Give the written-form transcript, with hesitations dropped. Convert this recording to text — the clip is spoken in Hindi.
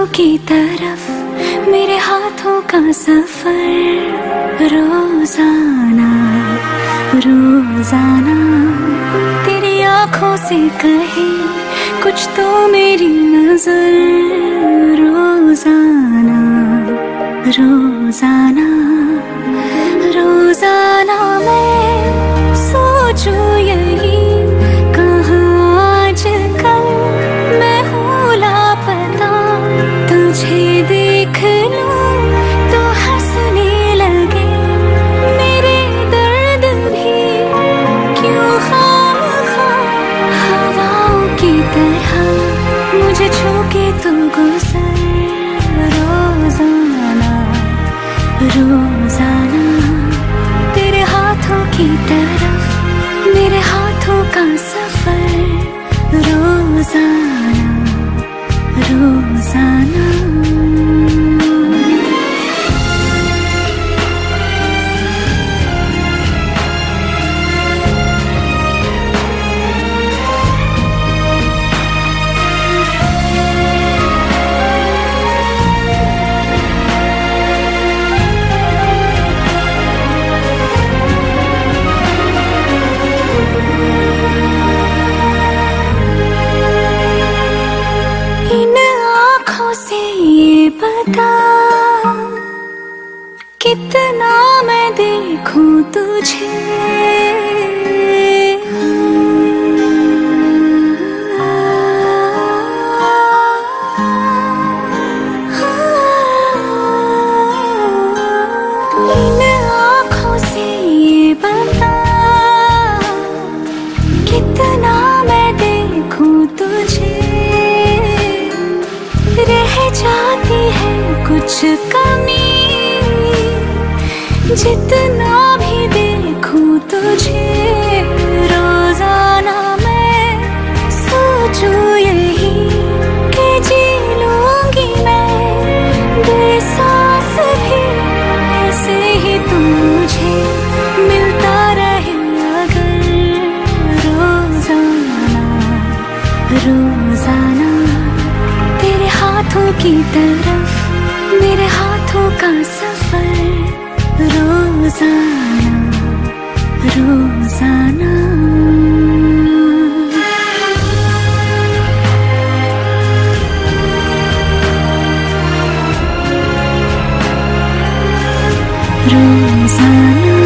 हाथों की तरफ मेरे हाथों का सफर रोजाना रोजाना तेरी आंखों से कहे कुछ तो मेरी नजर रोजाना रोजाना रोजाना मैं सोचूं यही कहाँ आजकल मैं हूँ लापता तुझे देख लूं तो हंसने लगे मेरे दर्द भी क्यों खामखा हवाओं की तरह मुझे छू के तू गुजर रोजाना रोजाना तेरे हाथों की तरफ मेरे हाथों का सफर रोजाना रोजाना बता कितना मैं देखूं तुझे इन आँखों से ये बता कितना मैं देखूं तुझे रह जाती है कुछ कमी जितना भी देखूं तुझे रोजाना मैं सोचूं यही कि जी लूंगी मैं बेसास भी ऐसे ही तू मुझे मिलता रहे अगर रोजाना रोजाना तेरे हाथों की तरफ मेरे हाथों का सफर रोजाना रोजाना रोजाना